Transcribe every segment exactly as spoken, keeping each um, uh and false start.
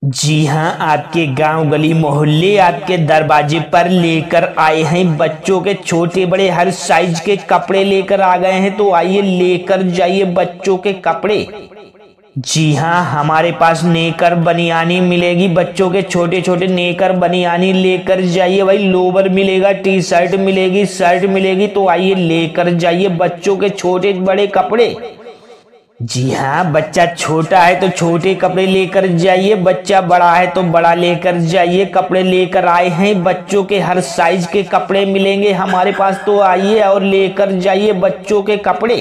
जी हाँ, आपके गांव गली मोहल्ले आपके दरवाजे पर लेकर आए हैं बच्चों के छोटे बड़े हर साइज के कपड़े लेकर आ गए हैं। तो आइए लेकर जाइए बच्चों के कपड़े। जी हाँ, हमारे पास नेकर बनियानी मिलेगी, बच्चों के छोटे छोटे नेकर बनियानी लेकर जाइए भाई। लोवर मिलेगा, टी शर्ट मिलेगी, शर्ट मिलेगी। तो आइए लेकर जाइए बच्चों के छोटे बड़े कपड़े। जी हाँ, बच्चा छोटा है तो छोटे कपड़े लेकर जाइए, बच्चा बड़ा है तो बड़ा लेकर जाइए। कपड़े लेकर आए हैं, बच्चों के हर साइज के कपड़े मिलेंगे हमारे पास। तो आइए और लेकर जाइए बच्चों के कपड़े।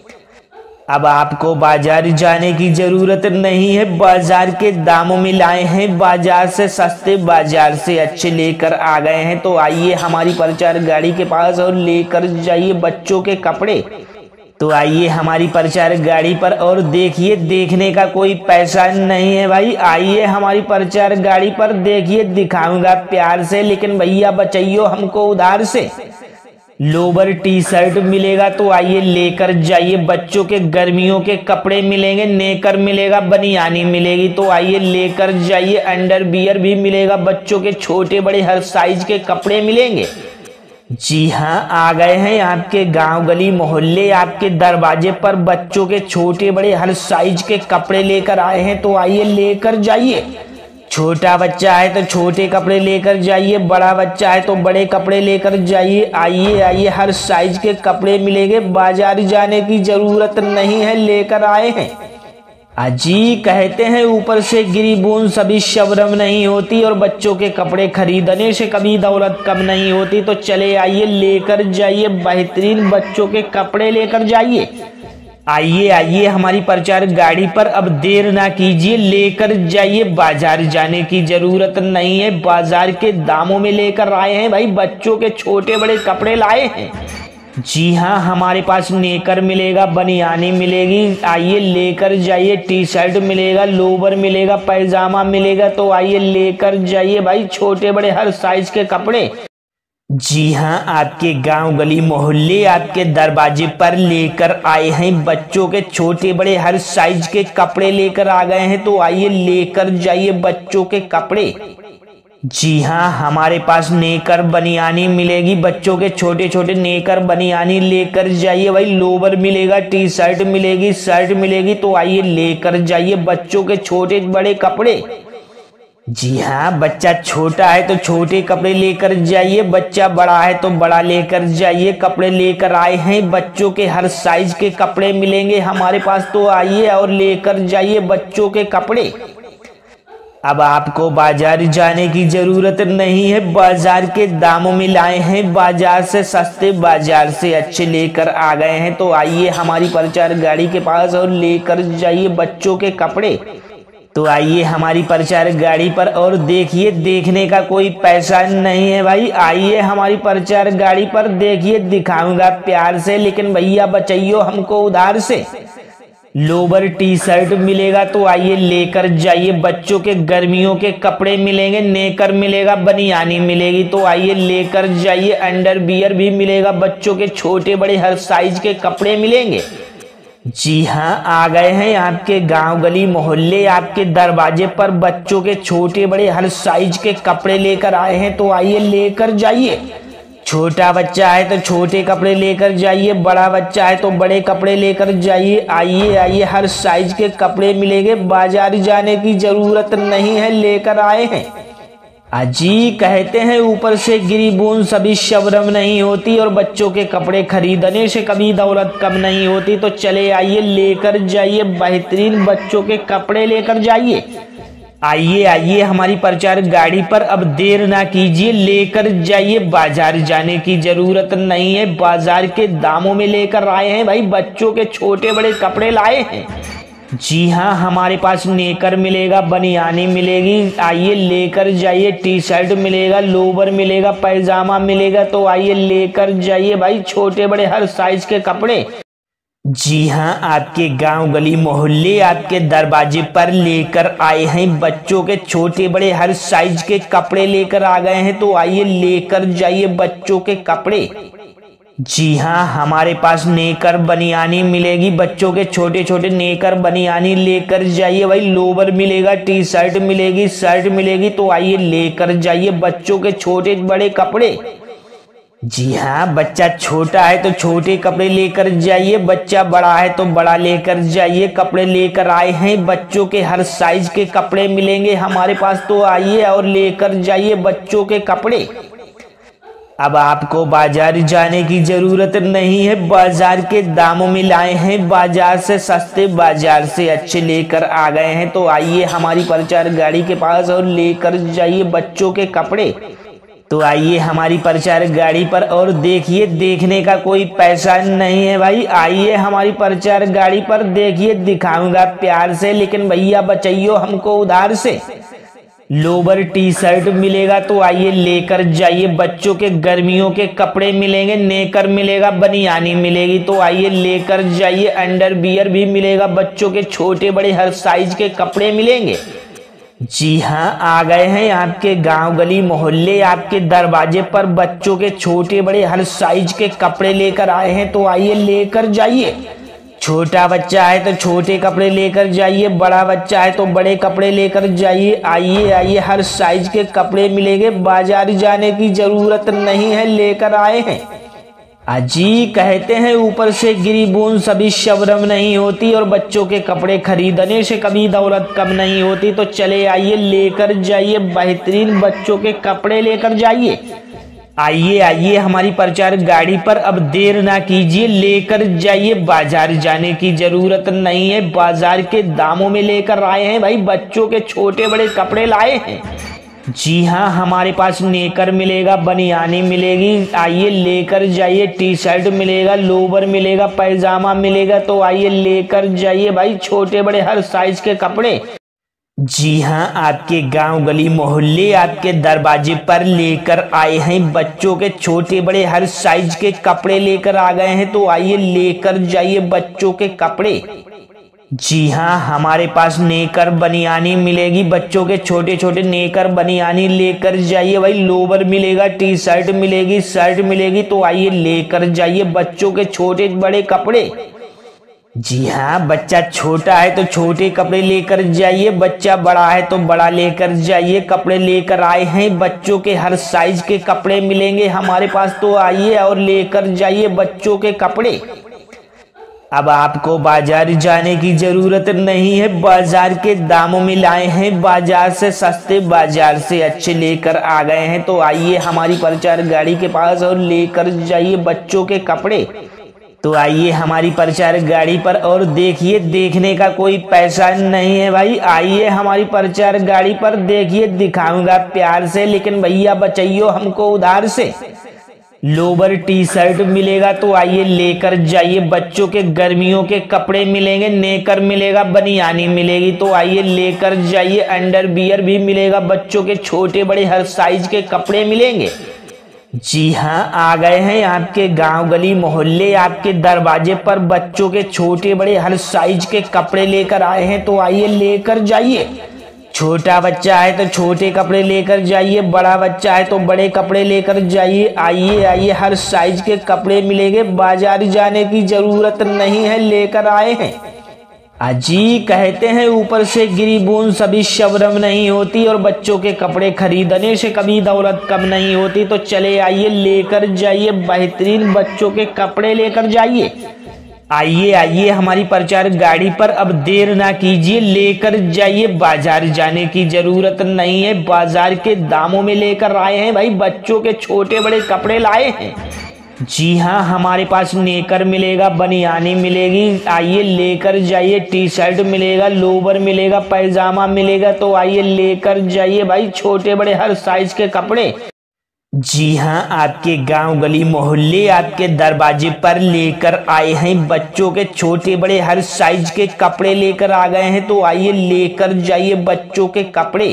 अब आपको बाजार जाने की जरूरत नहीं है, बाजार के दामों में लाए हैं, बाजार से सस्ते, बाजार से अच्छे लेकर आ गए हैं। तो आइए हमारी प्रचार गाड़ी के पास और लेकर जाइए बच्चों के कपड़े। तो आइए हमारी प्रचार गाड़ी पर और देखिए, देखने का कोई पैसा नहीं है भाई। आइए हमारी प्रचार गाड़ी पर देखिए, दिखाऊंगा प्यार से, लेकिन भैया बचाइयो हमको उधार से। लोवर टी शर्ट मिलेगा, तो आइए लेकर जाइए। बच्चों के गर्मियों के कपड़े मिलेंगे, नेकर मिलेगा, बनियानी मिलेगी। तो आइए लेकर जाइए। अंडर बियर भी मिलेगा, बच्चों के छोटे बड़े हर साइज के कपड़े मिलेंगे। जी हाँ, आ गए हैं आपके गांव गली मोहल्ले आपके दरवाजे पर बच्चों के छोटे बड़े हर साइज के कपड़े लेकर आए हैं। तो आइए लेकर जाइए। छोटा बच्चा है तो छोटे कपड़े लेकर जाइए, बड़ा बच्चा है तो बड़े कपड़े लेकर जाइए। आइए आइए, हर साइज के कपड़े मिलेंगे, बाजार जाने की जरूरत नहीं है, लेकर आए हैं। अजी कहते हैं ऊपर से गिरी बूंद सभी शबनम नहीं होती, और बच्चों के कपड़े खरीदने से कभी दौलत कम नहीं होती। तो चले आइए लेकर जाइए, बेहतरीन बच्चों के कपड़े लेकर जाइए। आइए आइए हमारी प्रचार गाड़ी पर, अब देर ना कीजिए, लेकर जाइए। बाजार जाने की जरूरत नहीं है, बाजार के दामों में लेकर आए हैं भाई, बच्चों के छोटे बड़े कपड़े लाए हैं। जी हाँ, हमारे पास नेकर मिलेगा, बनियानी मिलेगी, आइए लेकर जाइए। टी शर्ट मिलेगा, लोवर मिलेगा, पैजामा मिलेगा। तो आइए लेकर जाइए भाई, छोटे बड़े हर साइज के कपड़े। जी हाँ, आपके गांव गली मोहल्ले आपके दरवाजे पर लेकर आए हैं बच्चों के छोटे बड़े हर साइज के कपड़े लेकर आ गए हैं। तो आइए लेकर जाइए बच्चों के कपड़े। जी हाँ, हमारे पास नेकर बनियानी मिलेगी, बच्चों के छोटे छोटे नेकर बनियानी लेकर जाइए भाई। लोवर मिलेगा, टी शर्ट मिलेगी, शर्ट मिलेगी। तो आइए लेकर जाइए बच्चों के छोटे बड़े कपड़े। जी हाँ, बच्चा छोटा है तो छोटे कपड़े लेकर जाइए, बच्चा बड़ा है तो बड़ा लेकर जाइए। कपड़े लेकर आए हैं, बच्चों के हर साइज के कपड़े मिलेंगे हमारे पास। तो आइए और लेकर जाइए बच्चों के कपड़े। अब आपको बाजार जाने की जरूरत नहीं है, बाजार के दामों में लाए हैं, बाजार से सस्ते, बाजार से अच्छे लेकर आ गए हैं। तो आइए हमारी प्रचार गाड़ी के पास और लेकर जाइए बच्चों के कपड़े। तो आइए हमारी प्रचार गाड़ी पर और देखिए, देखने का कोई पैसा नहीं है भाई। आइए हमारी प्रचार गाड़ी पर देखिए, दिखाऊंगा प्यार से, लेकिन भैया बचाइयो हमको उधार से। लोवर टी शर्ट मिलेगा, तो आइए लेकर जाइए। बच्चों के गर्मियों के कपड़े मिलेंगे, नेकर मिलेगा, बनियानी मिलेगी। तो आइए लेकर जाइए। अंडर बियर भी मिलेगा, बच्चों के छोटे बड़े हर साइज के कपड़े मिलेंगे। जी हाँ, आ गए हैं आपके गांव गली मोहल्ले आपके दरवाजे पर बच्चों के छोटे बड़े हर साइज के कपड़े लेकर आए हैं। तो आइए लेकर जाइए। छोटा बच्चा है तो छोटे कपड़े लेकर जाइए, बड़ा बच्चा है तो बड़े कपड़े लेकर जाइए। आइए आइए, हर साइज के कपड़े मिलेंगे, बाजार जाने की जरूरत नहीं है, लेकर आए हैं। अजी कहते हैं ऊपर से गिरी बूंद सभी शबनम नहीं होती, और बच्चों के कपड़े खरीदने से कभी दौलत कम नहीं होती। तो चले आइए लेकर जाइए, बेहतरीन बच्चों के कपड़े लेकर जाइए। आइए आइए हमारी प्रचार गाड़ी पर, अब देर ना कीजिए, लेकर जाइए। बाजार जाने की जरूरत नहीं है, बाजार के दामों में लेकर आए हैं भाई, बच्चों के छोटे बड़े कपड़े लाए हैं। जी हाँ, हमारे पास नेकर मिलेगा, बनियानी मिलेगी, आइए लेकर जाइए। टी शर्ट मिलेगा, लोवर मिलेगा, पैजामा मिलेगा। तो आइए लेकर जाइए भाई, छोटे बड़े हर साइज के कपड़े। जी हाँ, आपके गांव गली मोहल्ले आपके दरवाजे पर लेकर आए हैं बच्चों के छोटे बड़े हर साइज के कपड़े लेकर आ गए हैं। तो आइए लेकर जाइए बच्चों के कपड़े। जी हाँ, हमारे पास नेकर बनियानी मिलेगी, बच्चों के छोटे छोटे नेकर बनियानी लेकर जाइए भाई। लोवर मिलेगा, टी शर्ट मिलेगी, शर्ट मिलेगी, तो आइए लेकर जाइए बच्चों के छोटे बड़े कपड़े। जी हाँ, बच्चा छोटा है तो छोटे कपड़े लेकर जाइए, बच्चा बड़ा है तो बड़ा लेकर जाइए। कपड़े लेकर आए हैं, बच्चों के हर साइज के कपड़े मिलेंगे हमारे पास, तो आइए और लेकर जाइए बच्चों के कपड़े। अब आपको बाजार जाने की जरूरत नहीं है, बाजार के दामों में लाए हैं, बाजार से सस्ते, बाजार से अच्छे लेकर आ गए हैं। तो आइए हमारी प्रचार गाड़ी के पास और लेकर जाइए बच्चों के कपड़े। तो आइए हमारी प्रचार गाड़ी पर और देखिए, देखने का कोई पैसा नहीं है भाई। आइए हमारी प्रचार गाड़ी पर देखिए, दिखाऊंगा प्यार से, लेकिन भैया बचाइयो हमको उधार से। लोवर टी शर्ट मिलेगा, तो आइए लेकर जाइए। बच्चों के गर्मियों के कपड़े मिलेंगे, नेकर मिलेगा, बनियानी मिलेगी, तो आइए लेकर जाइए। अंडरवियर भी मिलेगा, बच्चों के छोटे बड़े हर साइज के कपड़े मिलेंगे। जी हाँ, आ गए हैं आपके गांव गली मोहल्ले, आपके दरवाजे पर बच्चों के छोटे बड़े हर साइज के कपड़े लेकर आए हैं, तो आइए लेकर जाइए। छोटा बच्चा है तो छोटे कपड़े लेकर जाइए, बड़ा बच्चा है तो बड़े कपड़े लेकर जाइए। आइए आइए, हर साइज के कपड़े मिलेंगे, बाजार जाने की जरूरत नहीं है, लेकर आए हैं। अजी कहते हैं ऊपर से गिरी बूंद सभी शबनम नहीं होती, और बच्चों के कपड़े खरीदने से कभी दौलत कम नहीं होती। तो चले आइए लेकर जाइए, बेहतरीन बच्चों के कपड़े लेकर जाइए। आइए आइए हमारी प्रचार गाड़ी पर, अब देर ना कीजिए, लेकर जाइए। बाजार जाने की जरूरत नहीं है, बाजार के दामों में लेकर आए हैं भाई, बच्चों के छोटे बड़े कपड़े लाए हैं। जी हाँ, हमारे पास नेकर मिलेगा, बनियानी मिलेगी, आइए लेकर जाइए। टी शर्ट मिलेगा, लोवर मिलेगा, पैजामा मिलेगा, तो आइए लेकर जाइए भाई, छोटे बड़े हर साइज के कपड़े। जी हाँ, आपके गांव गली मोहल्ले, आपके दरवाजे पर लेकर आए हैं बच्चों के छोटे बड़े हर साइज के कपड़े लेकर आ गए हैं, तो आइए लेकर जाइए बच्चों के कपड़े। जी हाँ, हमारे पास नेकर बनियानी मिलेगी, बच्चों के छोटे छोटे नेकर बनियानी लेकर जाइए भाई। लोवर मिलेगा, टी शर्ट मिलेगी, शर्ट मिलेगी, तो आइए लेकर जाइए बच्चों के छोटे बड़े कपड़े। जी हाँ, बच्चा छोटा है तो छोटे कपड़े लेकर जाइए, बच्चा बड़ा है तो बड़ा लेकर जाइए। कपड़े लेकर आए हैं, बच्चों के हर साइज के कपड़े मिलेंगे हमारे पास, तो आइए और लेकर जाइए बच्चों के कपड़े। अब आपको बाजार जाने की जरूरत नहीं है, बाजार के दामों में लाए हैं, बाजार से सस्ते, बाजार से अच्छे लेकर आ गए हैं। तो आइए हमारी प्रचार गाड़ी के पास और लेकर जाइए बच्चों के कपड़े। तो आइए हमारी प्रचार गाड़ी पर और देखिए, देखने का कोई पैसा नहीं है भाई। आइए हमारी प्रचार गाड़ी पर देखिए, दिखाऊंगा प्यार से, लेकिन भैया बचाइयो हमको उधार से। लोवर टी शर्ट मिलेगा, तो आइए लेकर जाइए। बच्चों के गर्मियों के कपड़े मिलेंगे, नेकर मिलेगा, बनियानी मिलेगी, तो आइए लेकर जाइए। अंडरवियर भी मिलेगा, बच्चों के छोटे बड़े हर साइज के कपड़े मिलेंगे। जी हाँ, आ गए हैं आपके गांव गली मोहल्ले, आपके दरवाजे पर बच्चों के छोटे बड़े हर साइज के कपड़े लेकर आए हैं, तो आइए लेकर जाइए। छोटा बच्चा है तो छोटे कपड़े लेकर जाइए, बड़ा बच्चा है तो बड़े कपड़े लेकर जाइए। आइए आइए, हर साइज के कपड़े मिलेंगे, बाजार जाने की जरूरत नहीं है, लेकर आए हैं। अजी कहते हैं ऊपर से गिरी बूंद सभी शबनम नहीं होती, और बच्चों के कपड़े खरीदने से कभी दौलत कम नहीं होती। तो चले आइए लेकर जाइए, बेहतरीन बच्चों के कपड़े लेकर जाइए। आइए आइए हमारी प्रचार गाड़ी पर, अब देर ना कीजिए, लेकर जाइए। बाजार जाने की जरूरत नहीं है, बाजार के दामों में लेकर आए हैं भाई, बच्चों के छोटे बड़े कपड़े लाए हैं। जी हाँ, हमारे पास नेकर मिलेगा, बनियानी मिलेगी, आइए लेकर जाइए। टी शर्ट मिलेगा, लोवर मिलेगा, पैजामा मिलेगा, तो आइए लेकर जाइए भाई, छोटे बड़े हर साइज के कपड़े। जी हाँ, आपके गांव गली मोहल्ले, आपके दरवाजे पर लेकर आए हैं बच्चों के छोटे बड़े हर साइज के कपड़े लेकर आ गए हैं, तो आइए लेकर जाइए बच्चों के कपड़े।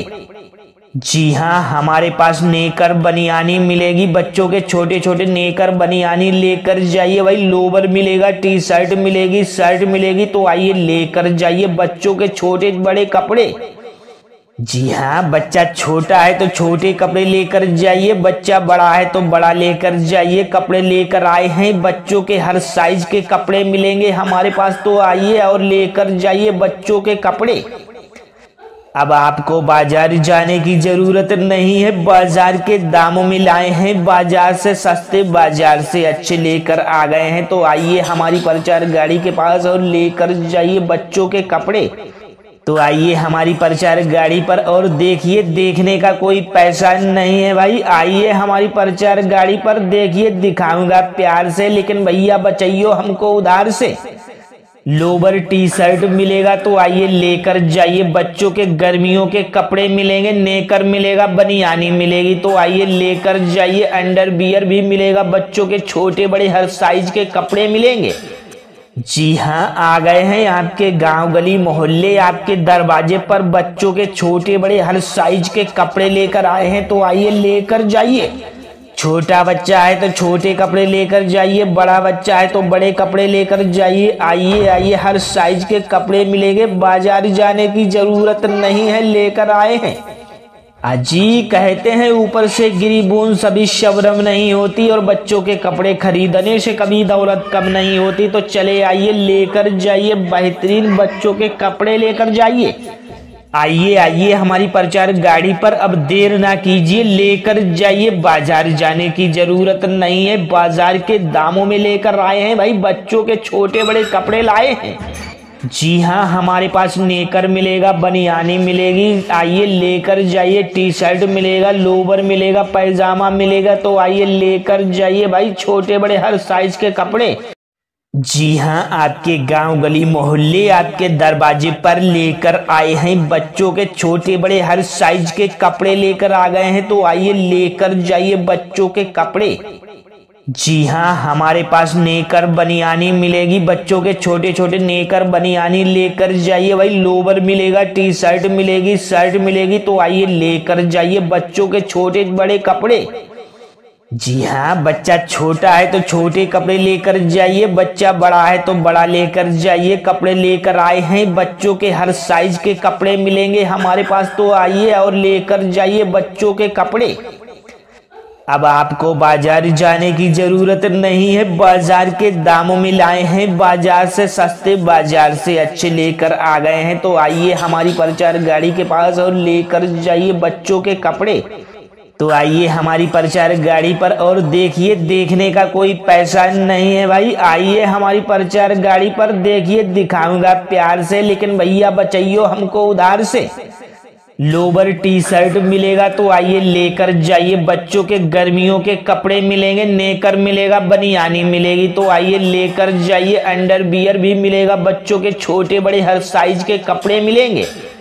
जी हाँ, हमारे पास नेकर बनियानी मिलेगी, बच्चों के छोटे छोटे नेकर बनियानी लेकर जाइए भाई। लोवर मिलेगा, टी शर्ट मिलेगी, शर्ट मिलेगी, तो आइए लेकर जाइए बच्चों के छोटे बड़े कपड़े। जी हाँ, बच्चा छोटा है तो छोटे कपड़े लेकर जाइए, बच्चा बड़ा है तो बड़ा लेकर जाइए। कपड़े लेकर आए हैं, बच्चों के हर साइज के कपड़े मिलेंगे हमारे पास, तो आइए और लेकर जाइए बच्चों के कपड़े। अब आपको बाजार जाने की जरूरत नहीं है, बाजार के दामों में लाए हैं, बाजार से सस्ते, बाजार से अच्छे लेकर आ गए हैं। तो आइए हमारी प्रचार गाड़ी के पास और लेकर जाइए बच्चों के कपड़े। तो आइए हमारी प्रचार गाड़ी पर और देखिए, देखने का कोई पैसा नहीं है भाई। आइए हमारी प्रचार गाड़ी पर देखिए, दिखाऊंगा प्यार से, लेकिन भैया बचाइयो हमको उधार से। लोवर टी शर्ट मिलेगा तो आइए लेकर जाइए, बच्चों के गर्मियों के कपड़े मिलेंगे, नेकर मिलेगा, बनियानी मिलेगी, तो आइए लेकर जाइए। अंडर बियर भी मिलेगा, बच्चों के छोटे बड़े हर साइज के कपड़े मिलेंगे। जी हाँ, आ गए हैं आपके गांव गली मोहल्ले, आपके दरवाजे पर बच्चों के छोटे बड़े हर साइज के कपड़े लेकर आए हैं, तो आइए लेकर जाइए। छोटा बच्चा है तो छोटे कपड़े लेकर जाइए, बड़ा बच्चा है तो बड़े कपड़े लेकर जाइए। आइए आइए, हर साइज के कपड़े मिलेंगे, बाजार जाने की जरूरत नहीं है, लेकर आए हैं। अजी कहते हैं ऊपर से गिरी बूंद सभी शबनम नहीं होती, और बच्चों के कपड़े खरीदने से कभी दौलत कम नहीं होती। तो चले आइए लेकर जाइए, बेहतरीन बच्चों के कपड़े लेकर जाइए। आइए आइए हमारी प्रचार गाड़ी पर, अब देर ना कीजिए, लेकर जाइए। बाजार जाने की जरूरत नहीं है, बाजार के दामों में लेकर आए हैं भाई, बच्चों के छोटे बड़े कपड़े लाए हैं। जी हाँ, हमारे पास नेकर मिलेगा, बनियानी मिलेगी, आइए लेकर जाइए। टी शर्ट मिलेगा, लोवर मिलेगा, पैजामा मिलेगा, तो आइए लेकर जाइए भाई, छोटे बड़े हर साइज के कपड़े। जी हाँ, आपके गांव गली मोहल्ले, आपके दरवाजे पर लेकर आए हैं, बच्चों के छोटे बड़े हर साइज के कपड़े लेकर आ गए हैं, तो आइए लेकर जाइए बच्चों के कपड़े। जी हाँ, हमारे पास नेकर बनियानी मिलेगी, बच्चों के छोटे छोटे नेकर बनियानी लेकर जाइए भाई। लोवर मिलेगा, टी शर्ट मिलेगी, शर्ट मिलेगी, तो आइए लेकर जाइए बच्चों के छोटे बड़े कपड़े। जी हाँ, बच्चा छोटा है तो छोटे कपड़े लेकर जाइए, बच्चा बड़ा है तो बड़ा लेकर जाइए। कपड़े लेकर आए हैं, बच्चों के हर साइज के कपड़े मिलेंगे हमारे पास, तो आइए और लेकर जाइए बच्चों के कपड़े। अब आपको बाजार जाने की जरूरत नहीं है, बाजार के दामों में लाए हैं, बाजार से सस्ते, बाजार से अच्छे लेकर आ गए हैं। तो आइए हमारी प्रचार गाड़ी के पास और लेकर जाइए बच्चों के कपड़े। तो आइए हमारी प्रचार गाड़ी पर और देखिए, देखने का कोई पैसा नहीं है भाई। आइए हमारी प्रचार गाड़ी पर देखिए, दिखाऊंगा प्यार से, लेकिन भैया बचाइयो हमको उधार से। लोवर टी शर्ट मिलेगा तो आइए लेकर जाइए, बच्चों के गर्मियों के कपड़े मिलेंगे, नेकर मिलेगा, बनियानी मिलेगी, तो आइए लेकर जाइए। अंडर बियर भी मिलेगा, बच्चों के छोटे बड़े हर साइज के कपड़े मिलेंगे।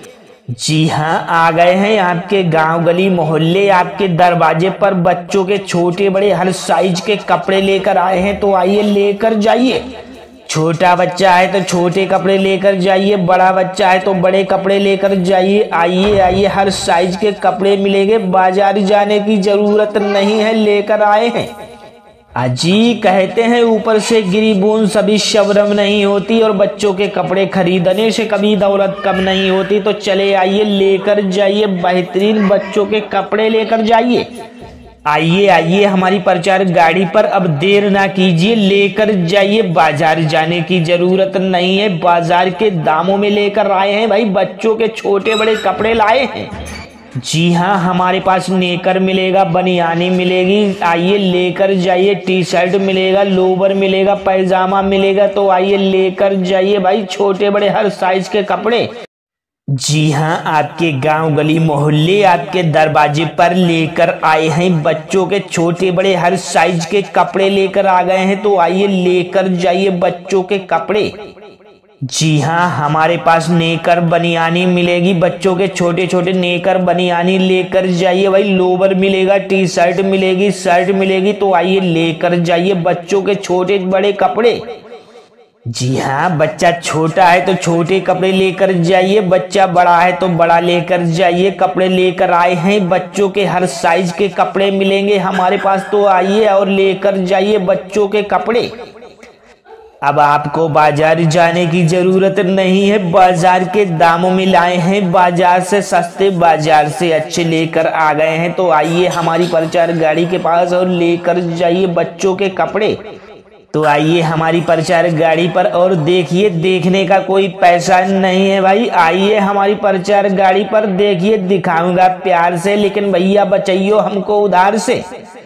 जी हाँ, आ गए हैं आपके गांव गली मोहल्ले, आपके दरवाजे पर बच्चों के छोटे बड़े हर साइज के कपड़े लेकर आए हैं, तो आइए लेकर जाइए। छोटा बच्चा है तो छोटे कपड़े लेकर जाइए, बड़ा बच्चा है तो बड़े कपड़े लेकर जाइए। आइए आइए, हर साइज के कपड़े मिलेंगे, बाजार जाने की जरूरत नहीं है, लेकर आए हैं। अजी कहते हैं ऊपर से गिरी बूंद सभी शबनम नहीं होती, और बच्चों के कपड़े खरीदने से कभी दौलत कम नहीं होती। तो चले आइए लेकर जाइए, बेहतरीन बच्चों के कपड़े लेकर जाइए। आइए आइए हमारी प्रचार गाड़ी पर, अब देर ना कीजिए, लेकर जाइए। बाजार जाने की जरूरत नहीं है, बाजार के दामों में लेकर आए हैं भाई, बच्चों के छोटे बड़े कपड़े लाए हैं। जी हाँ, हमारे पास नेकर मिलेगा, बनियानी मिलेगी, आइए लेकर जाइए। टी शर्ट मिलेगा, लोवर मिलेगा, पैजामा मिलेगा, तो आइए लेकर जाइए भाई, छोटे बड़े हर साइज के कपड़े। जी हाँ, आपके गांव गली मोहल्ले, आपके दरवाजे पर लेकर आए हैं, बच्चों के छोटे बड़े हर साइज के कपड़े लेकर आ गए हैं, तो आइए लेकर जाइए बच्चों के कपड़े। जी हाँ, हमारे पास नेकर बनियानी मिलेगी, बच्चों के छोटे छोटे नेकर बनियानी लेकर जाइए भाई। लोवर मिलेगा, टी शर्ट मिलेगी, शर्ट मिलेगी, तो आइए लेकर जाइए बच्चों के छोटे बड़े कपड़े। जी हाँ, बच्चा छोटा है तो छोटे कपड़े लेकर जाइए, बच्चा बड़ा है तो बड़ा लेकर जाइए। कपड़े लेकर आए हैं, बच्चों के हर साइज के कपड़े मिलेंगे हमारे पास, तो आइए और लेकर जाइए बच्चों के कपड़े। अब आपको बाजार जाने की जरूरत नहीं है, बाजार के दामों में लाए हैं, बाजार से सस्ते बाजार से अच्छे लेकर आ गए हैं। तो आइए हमारी प्रचार गाड़ी के पास और लेकर जाइए बच्चों के कपड़े। तो आइए हमारी प्रचार गाड़ी पर और देखिए, देखने का कोई पैसा नहीं है भाई। आइए हमारी प्रचार गाड़ी पर देखिए, दिखाऊंगा प्यार से, लेकिन भैया बचाइयो हमको उधार से।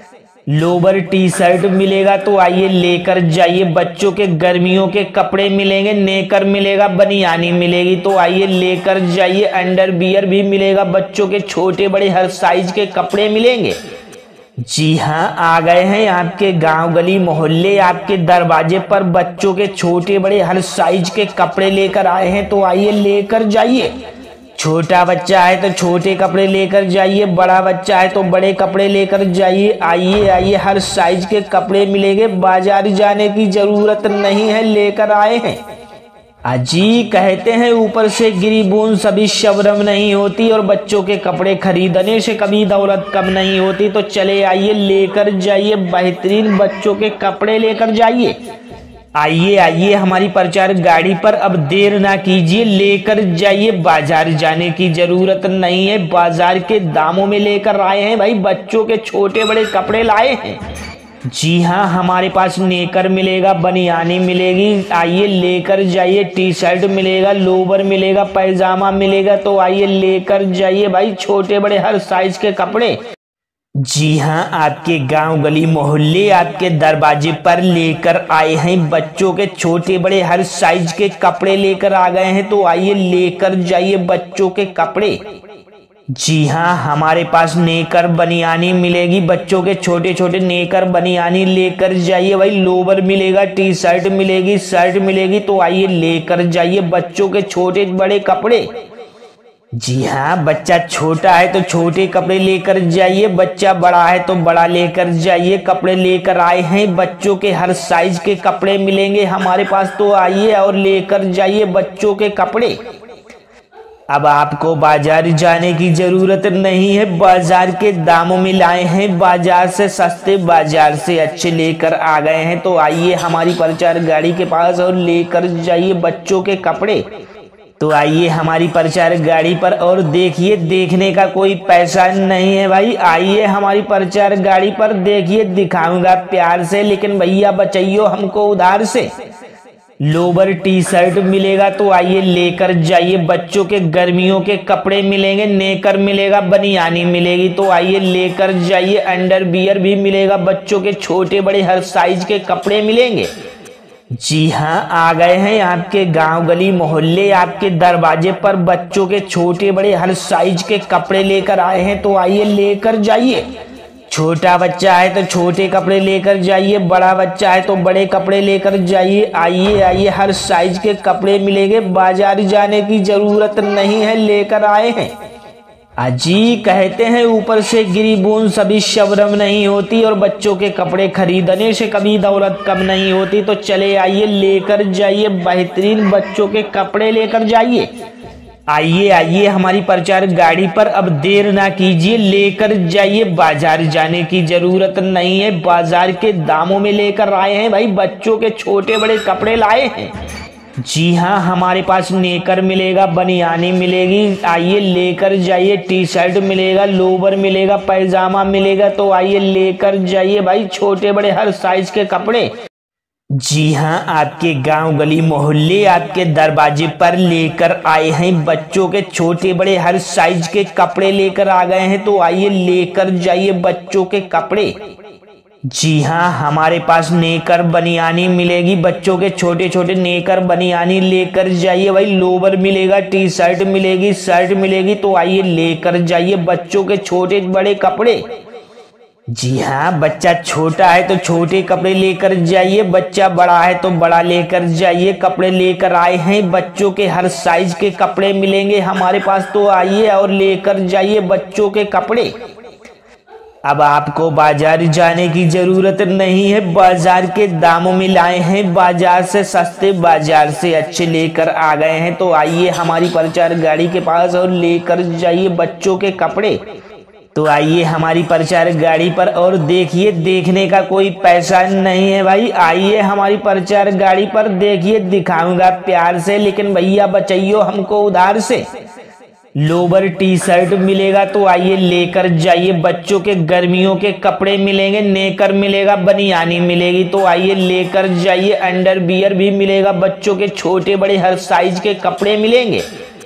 लोवर टी शर्ट मिलेगा तो आइए लेकर जाइए, बच्चों के गर्मियों के कपड़े मिलेंगे, नेकर मिलेगा, बनियानी मिलेगी तो आइए लेकर जाइए। अंडरवियर भी मिलेगा, बच्चों के छोटे बड़े हर साइज के कपड़े मिलेंगे। जी हाँ, आ गए हैं आपके गांव गली मोहल्ले आपके दरवाजे पर, बच्चों के छोटे बड़े हर साइज के कपड़े लेकर आए हैं। तो आइए लेकर जाइए। छोटा बच्चा है तो छोटे कपड़े लेकर जाइए, बड़ा बच्चा है तो बड़े कपड़े लेकर जाइए। आइए आइए, हर साइज के कपड़े मिलेंगे, बाजार जाने की जरूरत नहीं है, लेकर आए हैं। अजी कहते हैं ऊपर से गिरी बूंद सभी शबनम नहीं होती, और बच्चों के कपड़े खरीदने से कभी दौलत कम नहीं होती। तो चले आइए लेकर जाइए, बेहतरीन बच्चों के कपड़े लेकर जाइए। आइए आइए हमारी प्रचार गाड़ी पर, अब देर ना कीजिए, लेकर जाइए। बाजार जाने की जरूरत नहीं है, बाजार के दामों में लेकर आए हैं भाई, बच्चों के छोटे बड़े कपड़े लाए हैं। जी हाँ, हमारे पास नेकर मिलेगा, बनियानी मिलेगी, आइए लेकर जाइए। टी शर्ट मिलेगा, लोवर मिलेगा, पैजामा मिलेगा तो आइए लेकर जाइए भाई, छोटे बड़े हर साइज के कपड़े। जी हाँ, आपके गांव गली मोहल्ले आपके दरवाजे पर लेकर आए हैं, बच्चों के छोटे बड़े हर साइज के कपड़े लेकर आ गए हैं। तो आइए लेकर जाइए बच्चों के कपड़े। जी हाँ, हमारे पास नेकर बनियानी मिलेगी, बच्चों के छोटे छोटे नेकर बनियानी लेकर जाइए भाई। लोवर मिलेगा, टी शर्ट मिलेगी, शर्ट मिलेगी तो आइए लेकर जाइए बच्चों के छोटे बड़े कपड़े। जी हाँ, बच्चा छोटा है तो छोटे कपड़े लेकर जाइए, बच्चा बड़ा है तो बड़ा लेकर जाइए। कपड़े लेकर आए हैं, बच्चों के हर साइज के कपड़े मिलेंगे हमारे पास। तो आइए और लेकर जाइए बच्चों के कपड़े। अब आपको बाजार जाने की जरूरत नहीं है, बाजार के दामों में लाए हैं, बाजार से सस्ते बाजार से अच्छे लेकर आ गए हैं। तो आइए हमारी प्रचार गाड़ी के पास और लेकर जाइए बच्चों के कपड़े। तो आइए हमारी प्रचार गाड़ी पर और देखिए, देखने का कोई पैसा नहीं है भाई। आइए हमारी प्रचार गाड़ी पर देखिए, दिखाऊंगा प्यार से, लेकिन भैया बचाइयो हमको उधार से। लोवर टी शर्ट मिलेगा तो आइए लेकर जाइए, बच्चों के गर्मियों के कपड़े मिलेंगे, नेकर मिलेगा, बनियानी मिलेगी तो आइए लेकर जाइए। अंडरवियर भी मिलेगा, बच्चों के छोटे बड़े हर साइज के कपड़े मिलेंगे। जी हाँ, आ गए हैं आपके गांव गली मोहल्ले आपके दरवाजे पर, बच्चों के छोटे बड़े हर साइज के कपड़े लेकर आए हैं। तो आइए लेकर जाइए। छोटा बच्चा है तो छोटे कपड़े लेकर जाइए, बड़ा बच्चा है तो बड़े कपड़े लेकर जाइए। आइए आइए, हर साइज के कपड़े मिलेंगे, बाजार जाने की जरूरत नहीं है, लेकर आए हैं। अजी कहते हैं ऊपर से गिरी बूंद सभी शबनम नहीं होती, और बच्चों के कपड़े खरीदने से कभी दौलत कम नहीं होती। तो चले आइए लेकर जाइए, बेहतरीन बच्चों के कपड़े लेकर जाइए। आइए आइए हमारी प्रचार गाड़ी पर, अब देर ना कीजिए, लेकर जाइए। बाजार जाने की जरूरत नहीं है, बाजार के दामों में लेकर आए हैं भाई, बच्चों के छोटे बड़े कपड़े लाए हैं। जी हाँ, हमारे पास नेकर मिलेगा, बनियानी मिलेगी, आइए लेकर जाइए। टी शर्ट मिलेगा, लोवर मिलेगा, पैजामा मिलेगा तो आइए लेकर जाइए भाई, छोटे बड़े हर साइज के कपड़े। जी हाँ, आपके गांव गली मोहल्ले आपके दरवाजे पर लेकर आए हैं, बच्चों के छोटे बड़े हर साइज के कपड़े लेकर आ गए हैं। तो आइए लेकर जाइए बच्चों के कपड़े। जी हाँ, हमारे पास नेकर बनियानी मिलेगी, बच्चों के छोटे छोटे नेकर बनियानी लेकर जाइए भाई। लोवर मिलेगा, टी शर्ट मिलेगी, शर्ट मिलेगी तो आइए लेकर जाइए बच्चों के छोटे बड़े कपड़े। जी हाँ, बच्चा छोटा है तो छोटे कपड़े लेकर जाइए, बच्चा बड़ा है तो बड़ा लेकर जाइए। कपड़े लेकर आए हैं, बच्चों के हर साइज के कपड़े मिलेंगे हमारे पास। तो आइए और लेकर जाइए बच्चों के कपड़े। अब आपको बाजार जाने की जरूरत नहीं है, बाजार के दामों में लाए हैं, बाजार से सस्ते बाजार से अच्छे लेकर आ गए हैं। तो आइए हमारी प्रचार गाड़ी के पास और लेकर जाइए बच्चों के कपड़े। तो आइए हमारी प्रचार गाड़ी पर और देखिए, देखने का कोई पैसा नहीं है भाई। आइए हमारी प्रचार गाड़ी पर देखिए, दिखाऊंगा प्यार से, लेकिन भैया बचाइयो हमको उधार से। लोवर टी शर्ट मिलेगा तो आइए लेकर जाइए, बच्चों के गर्मियों के कपड़े मिलेंगे, नेकर मिलेगा, बनियानी मिलेगी तो आइए लेकर जाइए। अंडरवियर भी मिलेगा, बच्चों के छोटे बड़े हर साइज के कपड़े मिलेंगे।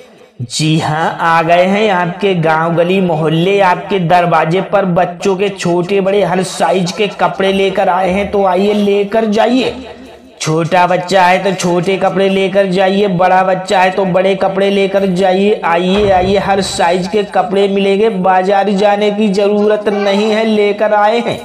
जी हाँ, आ गए हैं आपके गांव गली मोहल्ले आपके दरवाजे पर, बच्चों के छोटे बड़े हर साइज के कपड़े लेकर आए हैं तो आइए लेकर जाइए। छोटा बच्चा है तो छोटे कपड़े लेकर जाइए, बड़ा बच्चा है तो बड़े कपड़े लेकर जाइए। आइए आइए, हर साइज के कपड़े मिलेंगे, बाजार जाने की जरूरत नहीं है, लेकर आए हैं।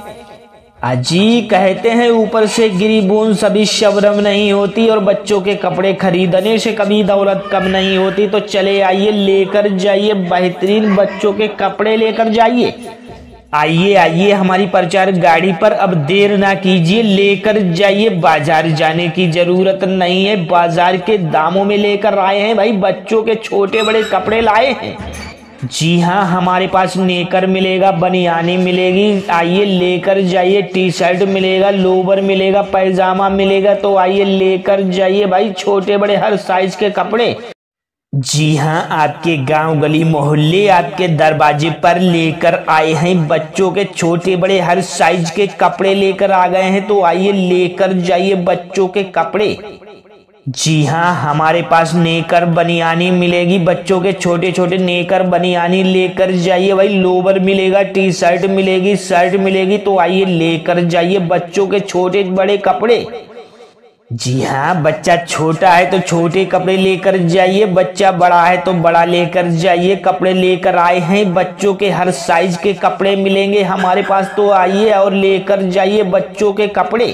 अजी कहते हैं ऊपर से गिरी बूंद सभी शबनम नहीं होती, और बच्चों के कपड़े खरीदने से कभी दौलत कम नहीं होती। तो चले आइए लेकर जाइए, बेहतरीन बच्चों के कपड़े लेकर जाइए। आइए आइए हमारी प्रचार गाड़ी पर, अब देर ना कीजिए, लेकर जाइए। बाजार जाने की जरूरत नहीं है, बाजार के दामों में लेकर आए हैं भाई, बच्चों के छोटे बड़े कपड़े लाए हैं। जी हाँ, हमारे पास नेकर मिलेगा, बनियानी मिलेगी, आइए लेकर जाइए। टी शर्ट मिलेगा, लोवर मिलेगा, पैजामा मिलेगा तो आइए लेकर जाइए भाई, छोटे बड़े हर साइज के कपड़े। जी हाँ, आपके गांव गली मोहल्ले आपके दरवाजे पर लेकर आए हैं, बच्चों के छोटे बड़े हर साइज के कपड़े लेकर आ गए हैं तो आइए लेकर जाइए बच्चों के कपड़े। जी हाँ, हमारे पास नेकर बनियानी मिलेगी, बच्चों के छोटे छोटे नेकर बनियानी लेकर जाइए भाई। लोवर मिलेगा, टी शर्ट मिलेगी, शर्ट मिलेगी तो आइए लेकर जाइए बच्चों के छोटे बड़े कपड़े। जी हाँ, बच्चा छोटा है तो छोटे कपड़े लेकर जाइए, बच्चा बड़ा है तो बड़ा लेकर जाइए। कपड़े लेकर आए हैं, बच्चों के हर साइज के कपड़े मिलेंगे हमारे पास तो आइए और लेकर जाइए बच्चों के कपड़े।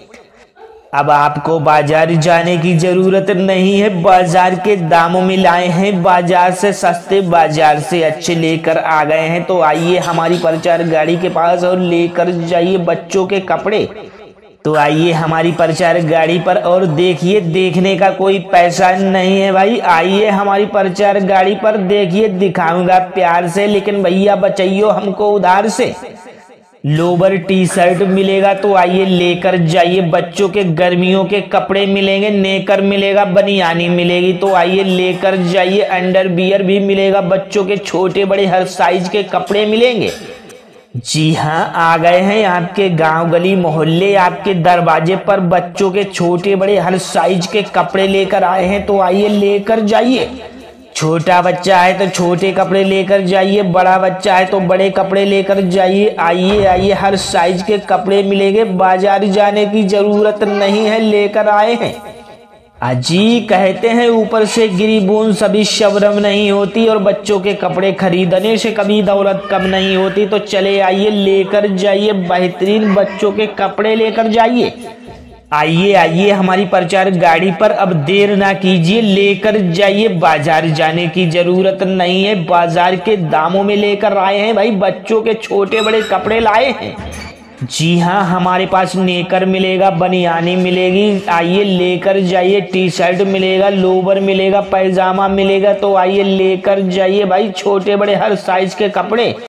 अब आपको बाजार जाने की जरूरत नहीं है, बाजार के दामों में लाए हैं, बाजार से सस्ते बाजार से अच्छे लेकर आ गए हैं तो आइए हमारी प्रचार गाड़ी के पास और लेकर जाइए बच्चों के कपड़े। तो आइए हमारी प्रचार गाड़ी पर और देखिए, देखने का कोई पैसा नहीं है भाई। आइए हमारी प्रचार गाड़ी पर देखिए, दिखाऊंगा प्यार से, लेकिन भैया बचाइयो हमको उधार से। लोवर टी शर्ट मिलेगा तो आइए लेकर जाइए, बच्चों के गर्मियों के कपड़े मिलेंगे, नेकर मिलेगा, बनियानी मिलेगी तो आइए लेकर जाइए। अंडरवियर भी मिलेगा, बच्चों के छोटे बड़े हर साइज के कपड़े मिलेंगे। जी हाँ, आ गए हैं आपके गांव गली मोहल्ले आपके दरवाजे पर, बच्चों के छोटे बड़े हर साइज के कपड़े लेकर आए हैं तो आइए लेकर जाइए। छोटा बच्चा है तो छोटे कपड़े लेकर जाइए, बड़ा बच्चा है तो बड़े कपड़े लेकर जाइए। आइए आइए, हर साइज के कपड़े मिलेंगे, बाजार जाने की जरूरत नहीं है, लेकर आए हैं। अजी कहते हैं ऊपर से गिरी बूंद सभी शबनम नहीं होती, और बच्चों के कपड़े खरीदने से कभी दौलत कम नहीं होती। तो चले आइए लेकर जाइए, बेहतरीन बच्चों के कपड़े लेकर जाइए। आइए आइए हमारी प्रचार गाड़ी पर, अब देर ना कीजिए, लेकर जाइए। बाजार जाने की जरूरत नहीं है, बाजार के दामों में लेकर आए हैं भाई, बच्चों के छोटे बड़े कपड़े लाए हैं। जी हाँ, हमारे पास नेकर मिलेगा, बनियानी मिलेगी, आइए लेकर जाइए। टी शर्ट मिलेगा, लोवर मिलेगा, पैजामा मिलेगा तो आइए लेकर जाइए भाई, छोटे बड़े हर साइज के कपड़े।